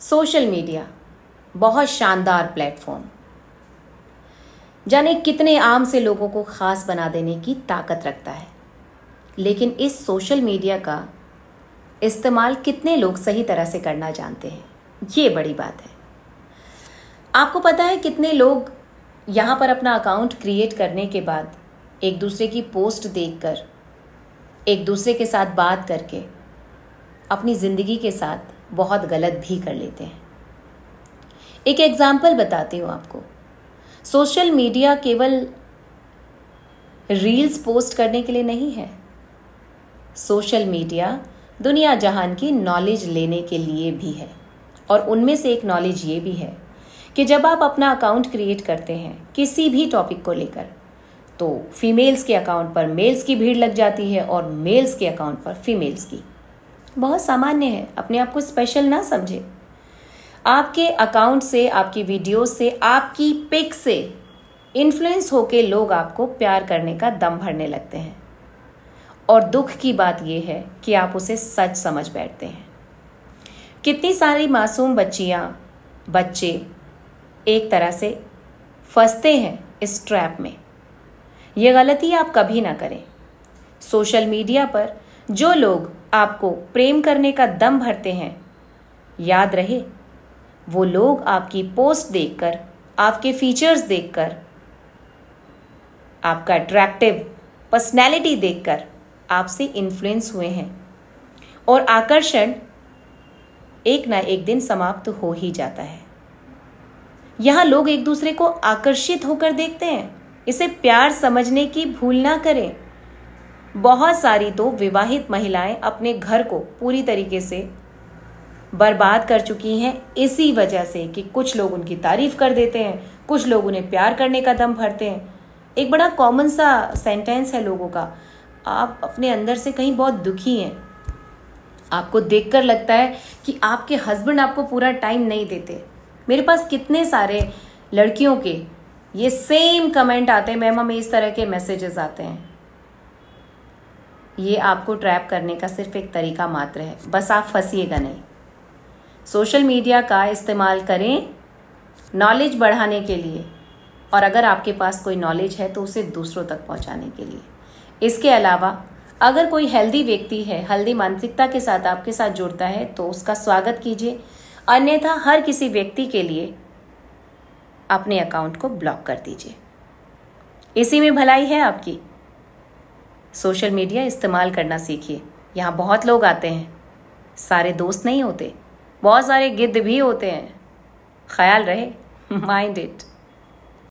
Social media बहुत शानदार platform, जाने कितने आम से लोगों को खास बना देने की ताकत रखता है। लेकिन इस सोशल मीडिया का इस्तेमाल कितने लोग सही तरह से करना जानते हैं, ये बड़ी बात है। आपको पता है कितने लोग यहाँ पर अपना अकाउंट क्रिएट करने के बाद एक दूसरे की पोस्ट देखकर, एक दूसरे के साथ बात करके अपनी ज़िंदगी के साथ बहुत गलत भी कर लेते हैं। एक एग्जाम्पल बताती हूँ आपको। सोशल मीडिया केवल रील्स पोस्ट करने के लिए नहीं है। सोशल मीडिया दुनिया जहान की नॉलेज लेने के लिए भी है। और उनमें से एक नॉलेज ये भी है कि जब आप अपना अकाउंट क्रिएट करते हैं किसी भी टॉपिक को लेकर, तो फीमेल्स के अकाउंट पर मेल्स की भीड़ लग जाती है और मेल्स के अकाउंट पर फीमेल्स की। बहुत सामान्य है, अपने आप को स्पेशल ना समझे। आपके अकाउंट से, आपकी वीडियो से, आपकी पिक से इन्फ्लुएंस होके लोग आपको प्यार करने का दम भरने लगते हैं। और दुख की बात यह है कि आप उसे सच समझ बैठते हैं। कितनी सारी मासूम बच्चियां, बच्चे एक तरह से फंसते हैं इस ट्रैप में। ये गलती आप कभी ना करें। सोशल मीडिया पर जो लोग आपको प्रेम करने का दम भरते हैं, याद रहे वो लोग आपकी पोस्ट देखकर, आपके फीचर्स देखकर, आपका अट्रैक्टिव पर्सनैलिटी देखकर आपसे इन्फ्लुएंस हुए हैं। और आकर्षण एक ना एक दिन समाप्त हो ही जाता है। यहां लोग एक दूसरे को आकर्षित होकर देखते हैं। इसे प्यार समझने की भूल ना करें। बहुत सारी तो विवाहित महिलाएं अपने घर को पूरी तरीके से बर्बाद कर चुकी हैं इसी वजह से कि कुछ लोग उनकी तारीफ कर देते हैं, कुछ लोग उन्हें प्यार करने का दम भरते हैं। एक बड़ा कॉमन सा सेंटेंस है लोगों का, आप अपने अंदर से कहीं बहुत दुखी हैं। आपको देखकर लगता है कि आपके हस्बैंड आपको पूरा टाइम नहीं देते। मेरे पास कितने सारे लड़कियों के ये सेम कमेंट आते हैं, मैम हमें इस तरह के मैसेजेस आते हैं। ये आपको ट्रैप करने का सिर्फ एक तरीका मात्र है, बस आप फंसिएगा नहीं। सोशल मीडिया का इस्तेमाल करें नॉलेज बढ़ाने के लिए, और अगर आपके पास कोई नॉलेज है तो उसे दूसरों तक पहुंचाने के लिए। इसके अलावा अगर कोई हेल्दी व्यक्ति है, हेल्दी मानसिकता के साथ आपके साथ जुड़ता है तो उसका स्वागत कीजिए, अन्यथा हर किसी व्यक्ति के लिए अपने अकाउंट को ब्लॉक कर दीजिए। इसी में भलाई है आपकी। सोशल मीडिया इस्तेमाल करना सीखिए। यहाँ बहुत लोग आते हैं, सारे दोस्त नहीं होते, बहुत सारे गिद्ध भी होते हैं। ख्याल रहे, माइंड इट।